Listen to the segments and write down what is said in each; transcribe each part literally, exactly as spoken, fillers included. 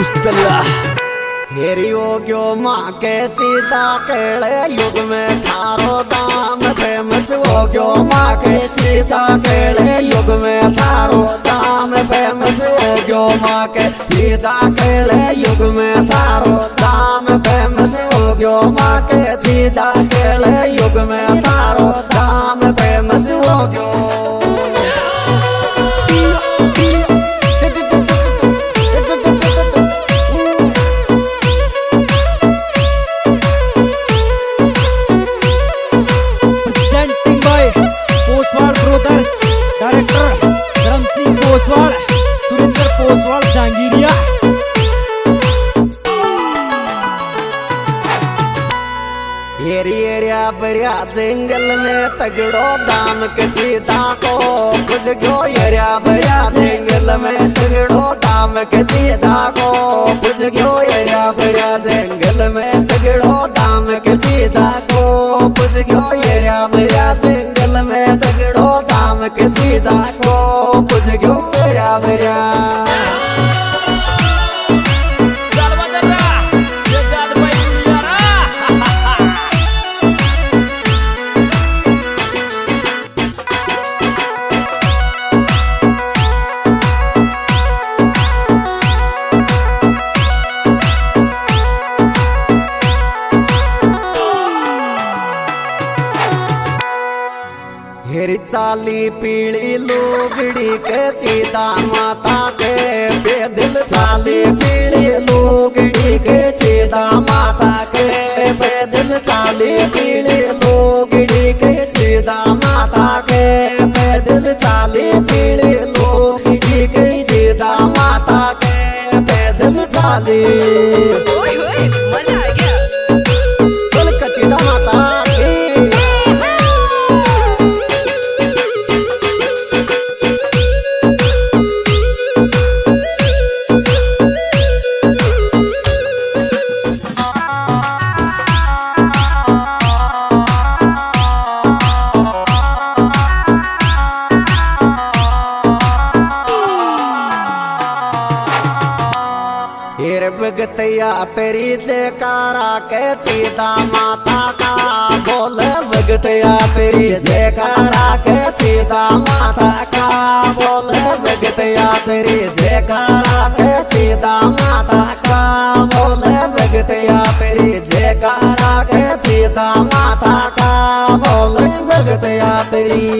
हेरी हो गयो माँ के सीता केड़े युग में थारो दाम फेमस हो गयो माँ के सीता केड़े युग में थारो दाम फेमस हो गयो माँ के सीता केड़े युग में थारो दाम फेमस हो गयो माँ के सीता केड़े युग में थारो दाम फेमस हो गयो। एरी एरिया बरिया जंगल में तगड़ो दाम के सीता को कुछ गयो एरिया बरिया जंगल में तगड़ो दाम के सीता को कुछ गयो एरिया बरिया जंगल में तगड़ो दाम के सीता को कुछ गयो एरिया बरिया जंगल में तगड़ो दाम के सीता को कुछ गयो एरिया बरिया। हेरी चाली पीली लुगड़ी के सीता माता के बेदिल चाली पीली लुगड़ी के सीता माता के बेदिल चाली पीली लुगड़ी के सीता माता के बेदिल चाली पीली लुगड़ी के सीता माता के बेदिल चाली मजा आ गया चल कचीदा माता भगतैया तेरी जयकारा के सीता माता का बोल भगतैया तेरी जयकारा के सीता माता का बोल भगतैया तेरी जयकारा के सीता माता का बोल भगतैया तेरी जयकारा के सीता माता का बोल भगतैया तेरी।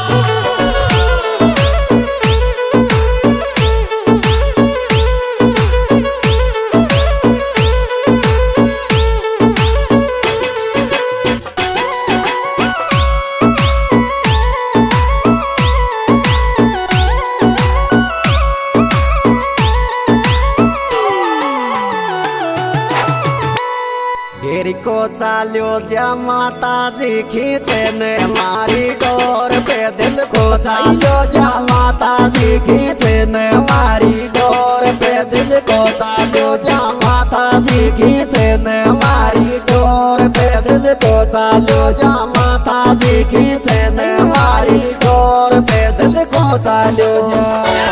हेरी को चाल्यो जा माता जी खींचे ने मारी डोर पे दिल को चाल्यो जा माता जी खींचे ने मारी डोर पे दिल को चाल्यो जा माता जी खींचे ने मारी डोर पे दिल को चाल्यो जा माता जी खींचे ने मारी डोर पे दिल को चाल्यो जा।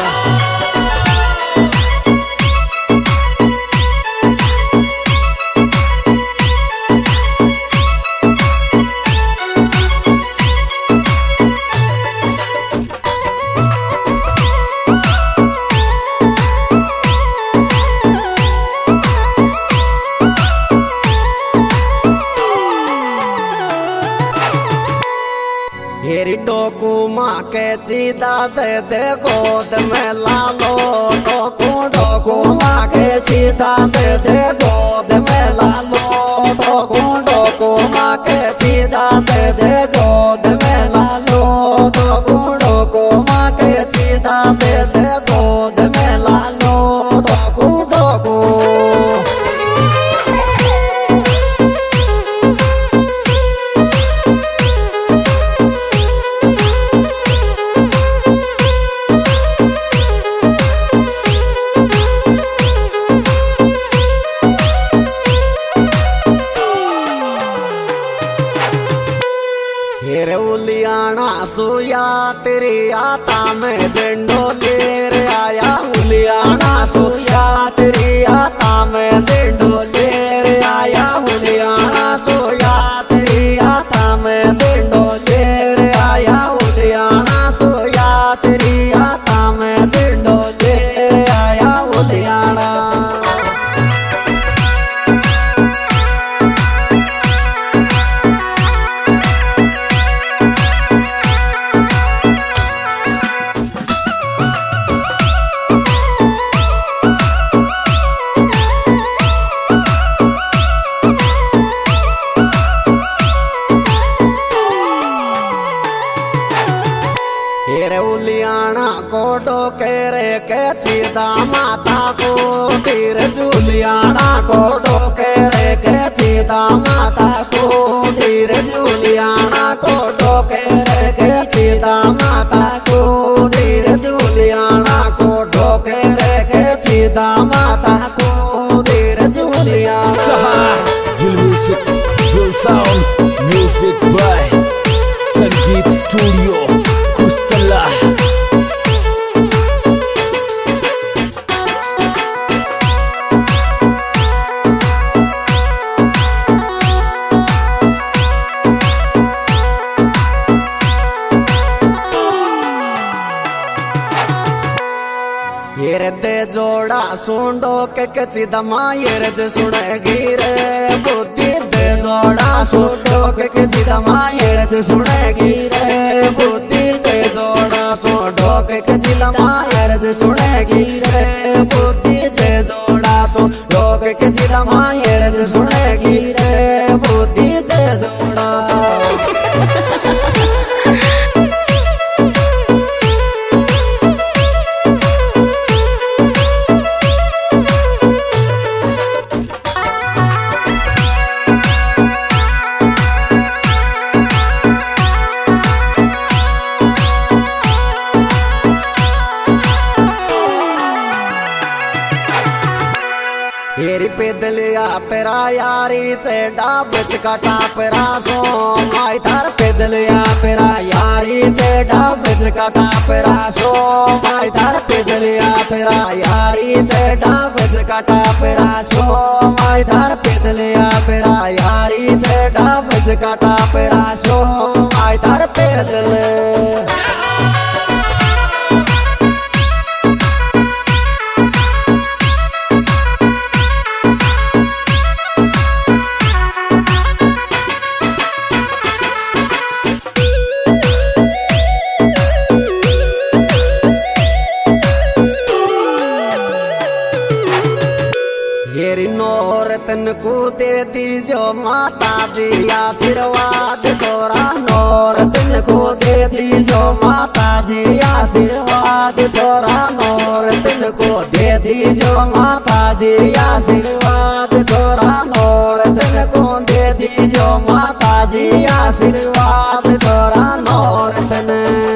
हेरी डोकू माँ के सीता दे दे गोद में लालो डोकू डोकू माँ के सीता दे दे गोद में लालो डोकू डोकू माँ के सीता दे दे गोद में लालो डोकू डोकू माँ के सीता दे दे गोद में लालो डोकू डोकू। उलियाना सुया तेरी आता में झंडो लेर आया उलियाना सुया तेरी को ढोके रे के सीता माता को धीरे झूलियाना को ढोके रे के सीता माता को धीरे झूलियाना को ढोके रे के सीता माता को धीरे झूलियाना। Music, full sound, music by Sangeet Studio, Kustala. ये दे जोड़ा सुंडो के कची दमा ये जे सुनेगी रे बुद्धि दे जोड़ा सुंडो के कची दमा ये जे सुनेगी रे बुद्धि दे जोड़ा सुंडो के कची दमा ये जे सुनेगी रे बुद्धि दे जोड़ा सुंडो के कची दमा ये जे सुनेगी रे बुद्धि दे जोड़ा हेरी पेदलिया पेरा यारी से डाबच काटा पेरा सो माई थार पेदलिया पेरा यारी से डाबच काटा पेरा सो माई थार पेदलिया पेरा यारी से डाबच काटा पेरा सो माई थार पेदलिया पेरा यारी से डाबच काटा पेरा सो माई थार पेदले हेरी नौरतन को दे दीजो माता जी आशीर्वाद छोरा नौरतन को दे दीजो माता जी आशीर्वाद छोरा नौरतन को दे दीजो माता जी आशीर्वाद छोरा नौरतन को दे दीजो माता जी आशीर्वाद छोरा नौरतन।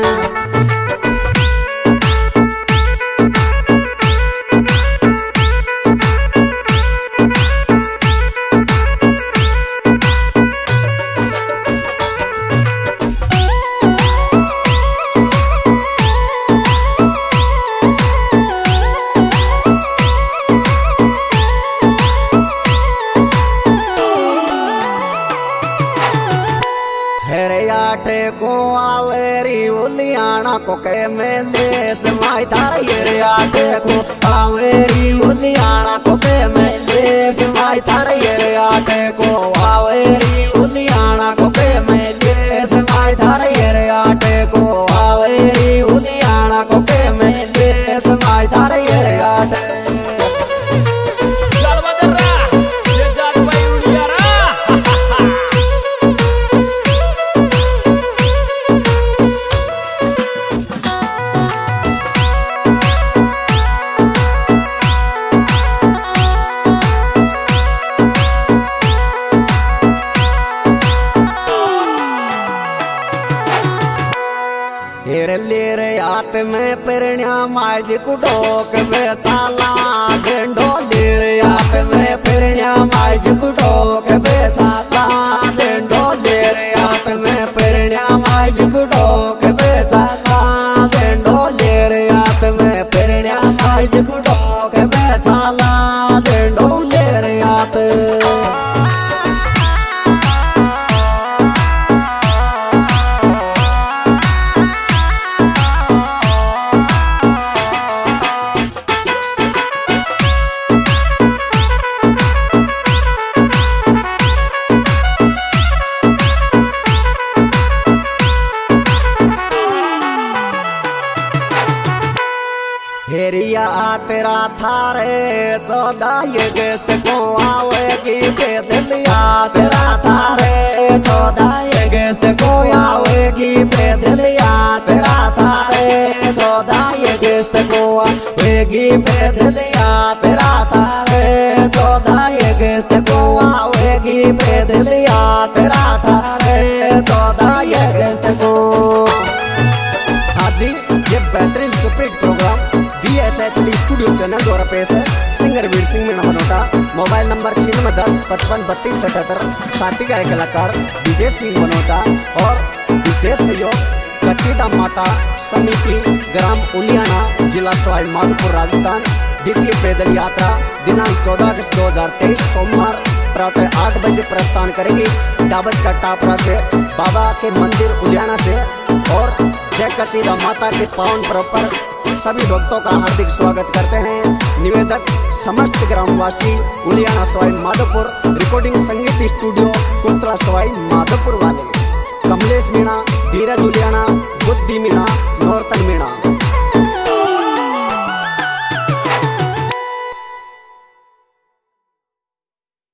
आटे को आवेरी उलियाना को के मेले से माई थार ये आटे को आवेरी उलियाना को के मेले से माई थार ये आटे को आवेरी उलियाना को के मेले से माई थार ये आटे को आवेरी उलियाना को के मेले से माई थार ये आटे लेरे हाथ में पेरण्या माइज कुटोक में चाला झंडो लेरे हाथ में पेरण्या माइज कुटोक में चाला झंडो लेरे हाथ में पेरण्या माइज कुटोक में चाला झंडो लेरे हाथ में पेरण्या माइज कुटोक में चाला झंडो लेरे हाथ हेरिया तेरा थारे चौदह अगस्त को आवेगी पैदलिया तेरा थारे चौदह अगस्त को आवेगी पैदलिया तेरा थारे चौदह अगस्त को आवेगी पैदलिया तेरा थारे चौदह पैदल यात्रा था चौदह अगस्त को। हाँ जी, ये बेहतरीन superhit program B S H D studio channel द्वारा पेश है। Singer Veer Singh Meena Banota, mobile number छियानवे दस पचपन बत्तीस अठहत्तर। साथी गायक कलाकार विजय सिंह बनोटा और विशेष सहयोग कच्चीदा माता समिति ग्राम उलियाना, जिला सवाई माधोपुर, राजस्थान। द्वितीय पैदल यात्रा दिनांक चौदह अगस्त दो हजार तेईस सोमवार प्रातः आठ बजे प्रस्थान करेगी डाबस का टापरा से, बाबा के मंदिर उलियाना से। और जय कच्चीदा माता के पावन पर्व पर सभी भक्तों का हार्दिक स्वागत करते हैं। निवेदक समस्त ग्रामवासी उलियाना सवाई माधोपुर, रिकॉर्डिंग संगीत स्टूडियो कुस्तला सवाई माधोपुर वाले। कमलेश मीणा, धीरज उलियाना, बुद्धि मीणा, नौरतन मीणा।